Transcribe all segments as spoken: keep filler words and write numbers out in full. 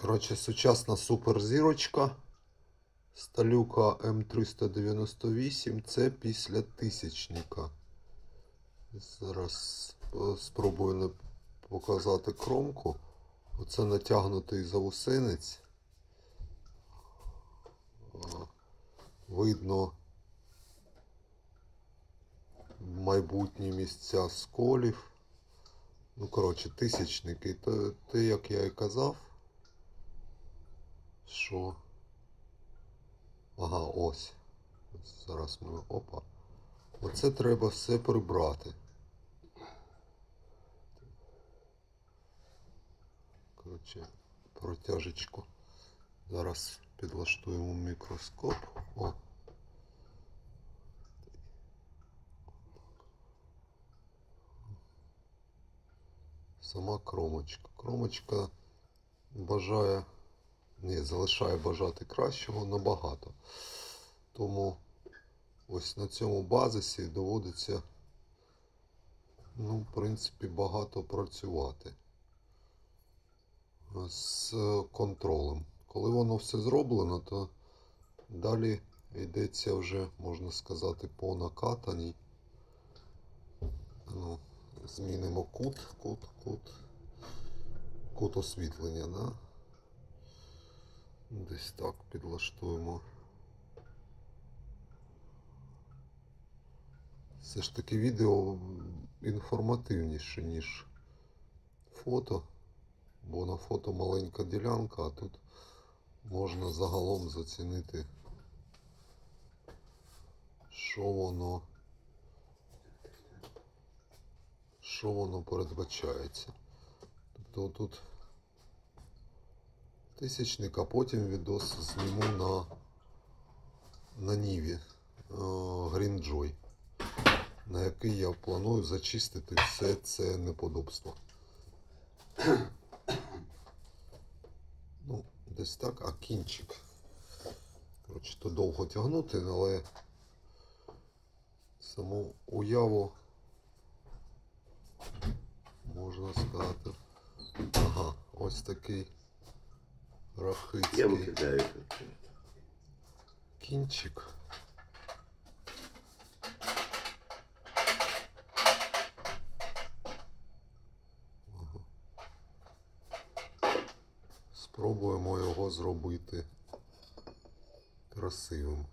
Коротше, сучасна суперзірочка Сталюка М триста дев'яносто вісім. Це після тисячника. Зараз спробую показати кромку. Оце натягнутий заусенець. Видно майбутні місця сколів. Ну, коротше, тисячники. Те, те, як я і казав, що... Ага, ось. Зараз ми... Опа. Оце треба все прибрати. Коротше, протяжечку. Зараз підлаштуємо мікроскоп. О. Сама кромочка. Кромочка бажає, ні, залишає бажати кращого набагато. Тому ось на цьому базисі доводиться, ну, в принципі, багато працювати з контролем. Коли воно все зроблено, то далі йдеться вже, можна сказати, по накатаній. Ну, змінимо кут, кут, кут, кут освітлення, да? Десь так підлаштуємо. Все ж таки відео інформативніше, ніж фото, бо на фото маленька ділянка, а тут можна загалом зацінити, що воно, що воно передбачається. Тобто тут тисячник, а потім відос зніму на, на Ніві Greenjoy, на який я планую зачистити все це неподобство. Ну, десь так, а кінчик. Коротше, то довго тягнути, але саму уяву, можна сказати, ага, ось такий рахицький кінчик. Спробуємо його зробити красивим.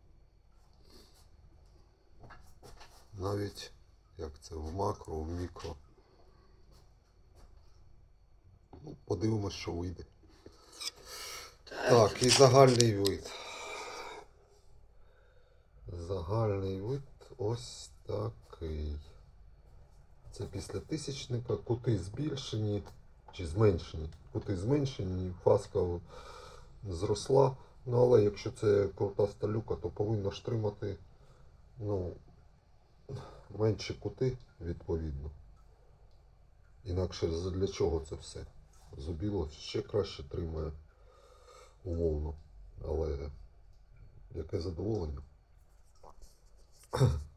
Навіть, як це, в макро, в мікро. Ну, подивимось, що вийде. Так, і загальний вид. Загальний вид ось такий. Це після тисячника, кути збільшені чи зменшені. Кути зменшені, фаска зросла. Ну, але якщо це крута сталюка, то повинна ж тримати, ну, менші кути, відповідно. Інакше для чого це все? Зубіло ще краще тримає, умовно. Але яке задоволення.